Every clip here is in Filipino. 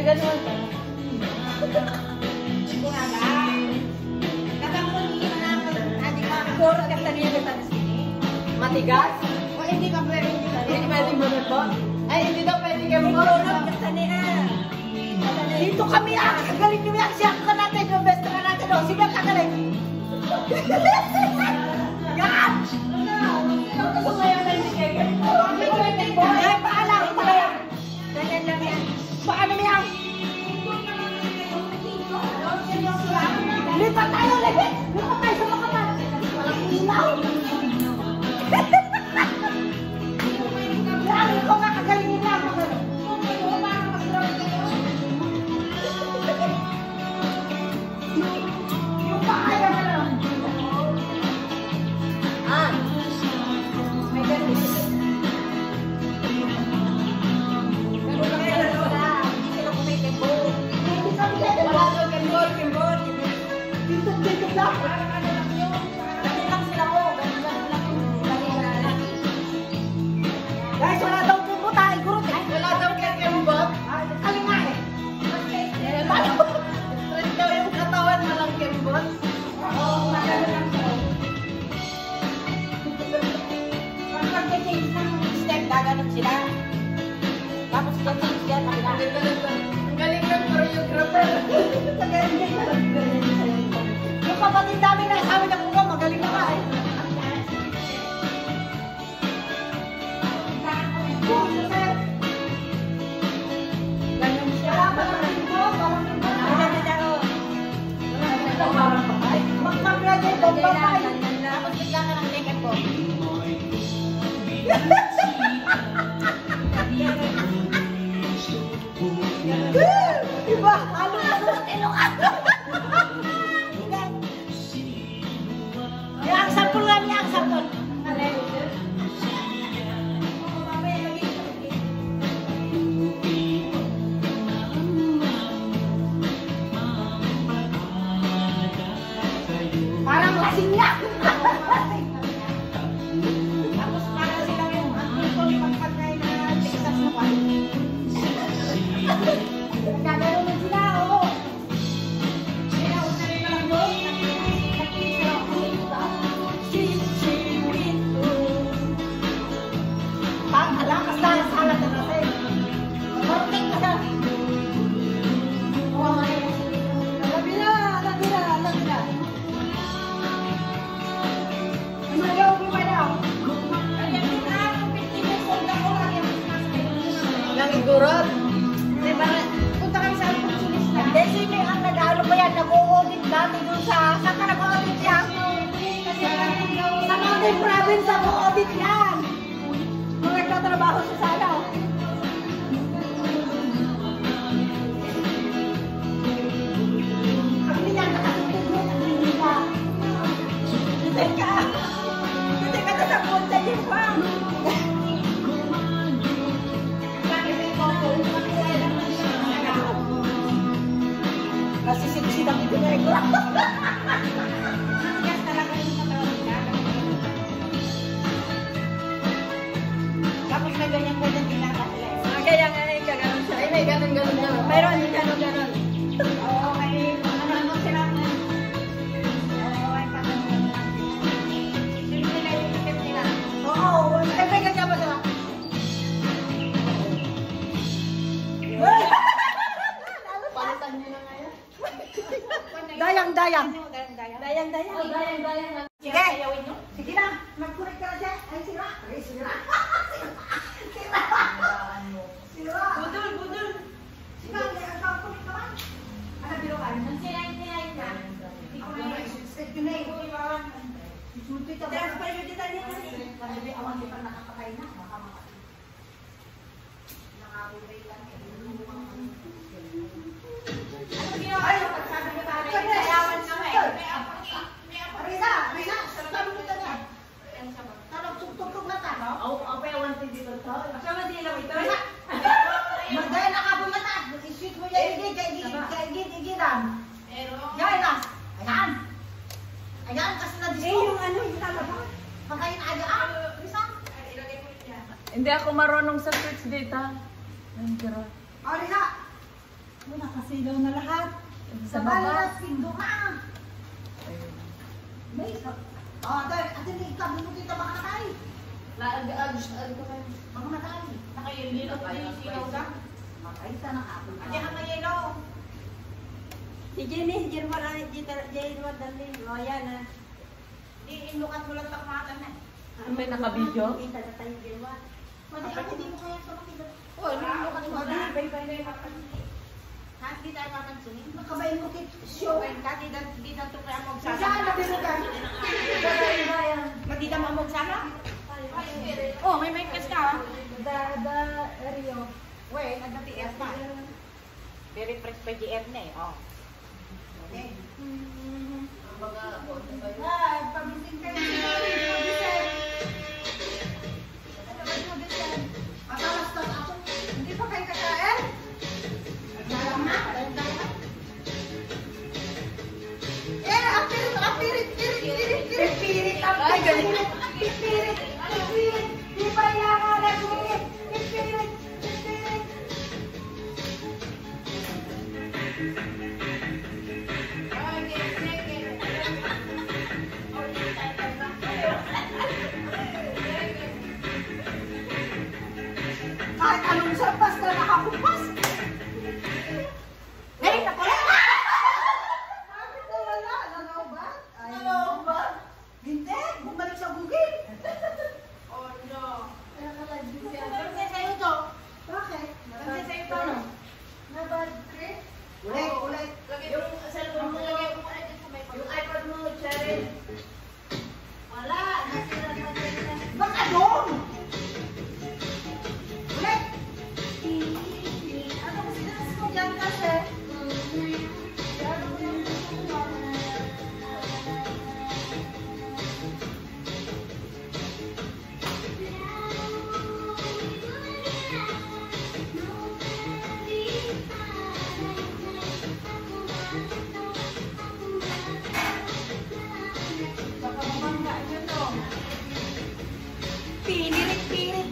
Ay, gano'n ka. Matigas? O hindi ka pwede hindi pwede mo ay hindi daw pwede kayo mo dito kami kagaling kami siya ka natin yung best na natin o sige kagaling yan gusto mo yung ay paalam ganyan lang yan paano yan lipat tayo sa makaman walang ilaw Lagi ko nga kagalingin na ako. Yung pakaya na lang. May ganun. Ganun lang yan na. Hindi sila kumikibol. Hindi kami kaya. Wala doon kimbol. Dito lang. Ganun lang sila ko. Guys, wala daw po tayo, guro. Wala daw kembot. Alin nga eh. Stress daw yung katawan, walang kembot. Oo, magano lang siya. Pag mag-change ng step, gaganap sila. Tapos mag-change sila, nakila. Ang galing ng choreographer. Yung kapatid namin na sabi niya kung magaling na ka eh. Diba? Ano na sa tiluan? Yang sampul kan, yang sampul. Parang lasing niya. Tapos para sila yung pagpagay na Texas na pa. Nagkagano na sila, oo. Sila, una rin lang doon. Nakikinig sila ako. Alakas na salat na natin. Korting ka na. Labi na. Magaw mo ba daw? Lang igurot. Diba? Punta kami sa Alfonsonis na. Hindi, sino ang nag-alo pa yan? Nag-uudit dati doon sa... Saan ka nag-uudit yan? Sa Mountain Province nag-uudit yan. Kung nagtatrabaho sa sana. Ang niyan, nakatutog mo. Ang niyan ka. Hindi ka. Hindi ka natakot sa iba. Kasi sinang ibinay ko. Yes, talaga yung katawan nila. Tapos na ganyan tinakasila. Kaya nga yung gano'n siya. Ay, may gano'n. Pero hindi gano'n. Oo, may ano sila. Oo, ay patang. Sino nila yung tip nila? Oo, ay may ganyan ba sila? Palitan nyo na ngayon. Dayang. Sige na, mag-correct ka na siya. Ay, sira. Budol. Sige, mag-correct ka man. Ano, biro ka? Sirain ka. Set yun na eh. Sulti ka ba? Dahil pa yung dita niya. Kasi awan di pa nakakatay na. Baka makatay. Nakakutay lang eh. Ay, pagsabi ko tayo. Kayawan ka mo eh. Rina, sabi mo ito niya. Tanong, tugtog na ta, no? Oo, payawan din dito to. Sama din lang ito. Magdaya na ka bumata. Isweet mo yan, igid-igidan. Yan na. Ayan, kasi na-disco. Yung ano, yung talaba. Pagkain na agaan. Risa? Hindi ako marunong sa fruits data. O, Risa. Nakasilaw na lahat. Sa baba. Sindo na. May isa. Dahil, atin na ikaw, minun kita baka nakay. Baka nakay. Nakayelo tayo silaw na. Makay sa nakapon. Ate, ang mayelo. Si Jenny, Jenny, dalhin. O, yan na. Iinukat mo lang takmatan na. May nakabidyo? Kita na tayo, Jenny. Pwede ako, di mo kaya sa makita. Oo, iinukat mo lang. Bay-bay na yung Kahit di tayo mapansunin. Nakabay mo kit. Show. Kahit di na ito kaya Saan magsama. na binugan? Hindi ka magsama? Oh, may makers ka. The Rio. Wait, nag-TS pa. Very fresh pa GR na eh. Oh. Okay. Mga Ay, pabising kayo. Pabising. Matalastas ako. Hindi pa kayo kakain? Naglalang na. Pirit. Ay, galing. Pirit. Di ba yan nga nagpirit? Pirit. Kahit anong sarpas na nakakupas. Bakit nawala? Nanaubat? Nanaubat? Hindi. Bumalik sa bukid. Oh no. Kasi sa'yo to. Bakit? Kasi sa'yo to. Nabad trip? Ulit. Yung cellphone mo lagay mo pa rin sa may Yung iPad mo, Cheryl. Wala. Nasira na. Baka doon. Ulit. Ano kasi nakas ko dyan kasi? Baka mamangga yun o. Pinirit.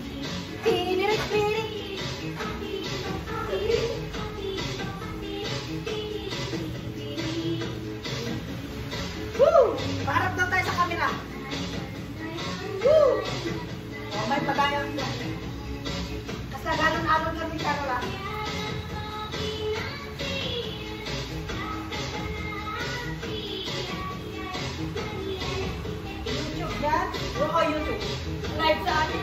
Woo! Paharap daw tayo sa camera. Woo! Oh, may pagayang yan. Kasagalan-alon kami, Carola. YouTube yan? Oo, YouTube. Live sa akin.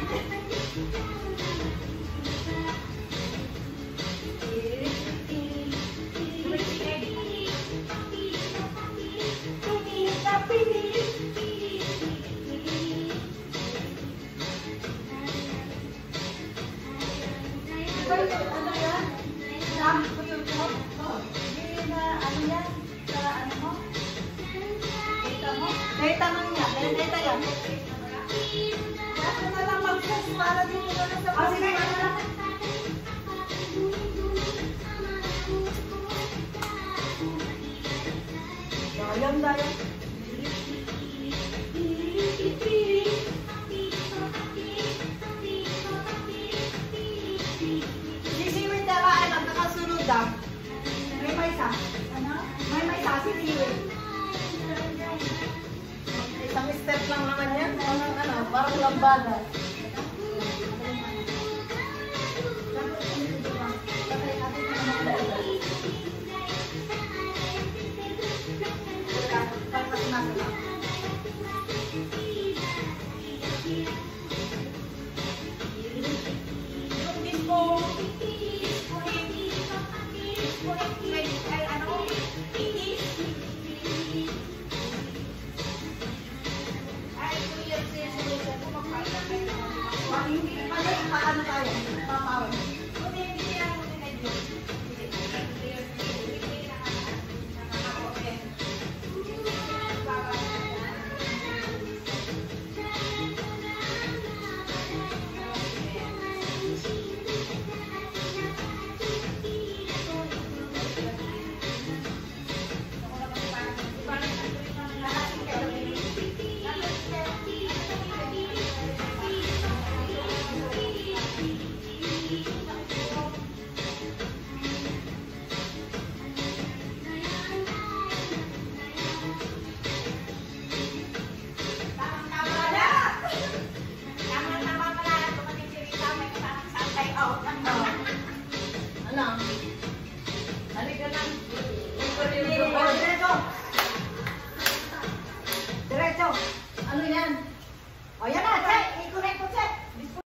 Ano yan? Dami ko yung top. Hindi na, ano yan? Sa ano mo? Data mo? Data man yan. Data yan. Ako na lang mag-post para dito na lang sa pagkakas. Dayan. Sisiwin na ba ay magkakasunod daw? May isa. Ano? May isa, sisiwin. Isang step lang naman yan. Parang lambada.